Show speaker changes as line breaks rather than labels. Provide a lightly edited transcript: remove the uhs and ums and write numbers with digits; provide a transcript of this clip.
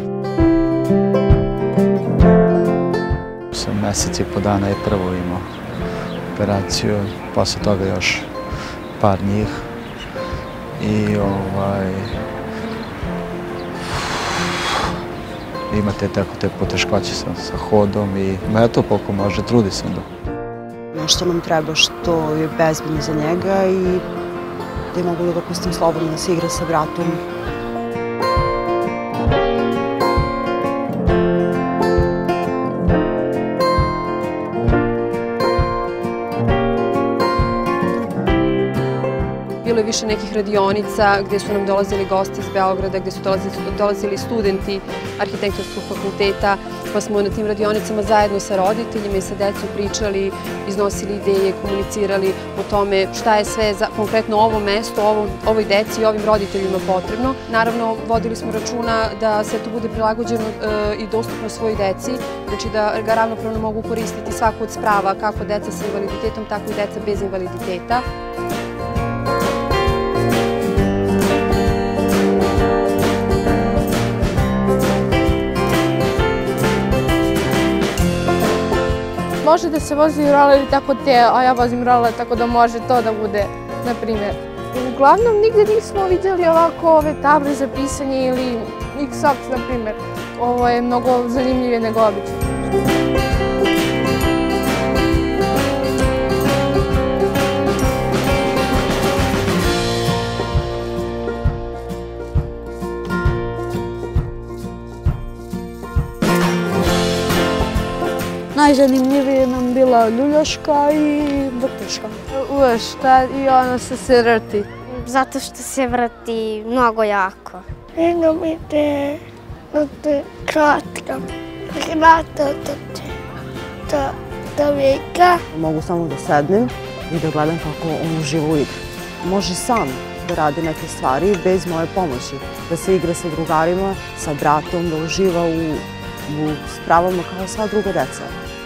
Sam mesec i po dana je prvo imao operaciju, posle toga još par njih i imate tako te poteškoće sa hodom i eto, koliko može, trudi se onda.
Nešto nam treba što je bezbedno za njega i da je mogu da ga pustim slobodno da se igra sa bratom.
Bilo je više nekih radionica gdje su nam dolazili gosti iz Beograda, gdje su dolazili studenti arhitektonskog fakulteta, pa smo na tim radionicama zajedno sa roditeljima i sa decom pričali, iznosili ideje, komunicirali o tome šta je sve za konkretno ovo mesto, ovoj deci i ovim roditeljima potrebno. Naravno, vodili smo računa da sve to bude prilagođeno i dostupno svoj deci, znači da ga ravnopravno mogu koristiti svako od sprava, kako deca sa invaliditetom, tako i deca bez invaliditeta.
Može da se vozi roler i tako te, a ja vozim roler tako da može to da bude, na primjer. Uglavnom, nigde nismo vidjeli ovako ove table za pisanje ili X-Ox, na primjer. Ovo je mnogo zanimljivije nego obično.
Najzanimljivije nam bila ljuljaška i vrtuška.
Šta i ona se vrti.
Zato što se vrti mnogo jako.
Jednom ide kratka, da veka.
Mogu samo da sednem i da gledam kako on uživo igra. Može sam da radi neke stvari bez moje pomoći, da se igra sa drugarima, sa bratom, da uživa u spravama kao sva druga deca.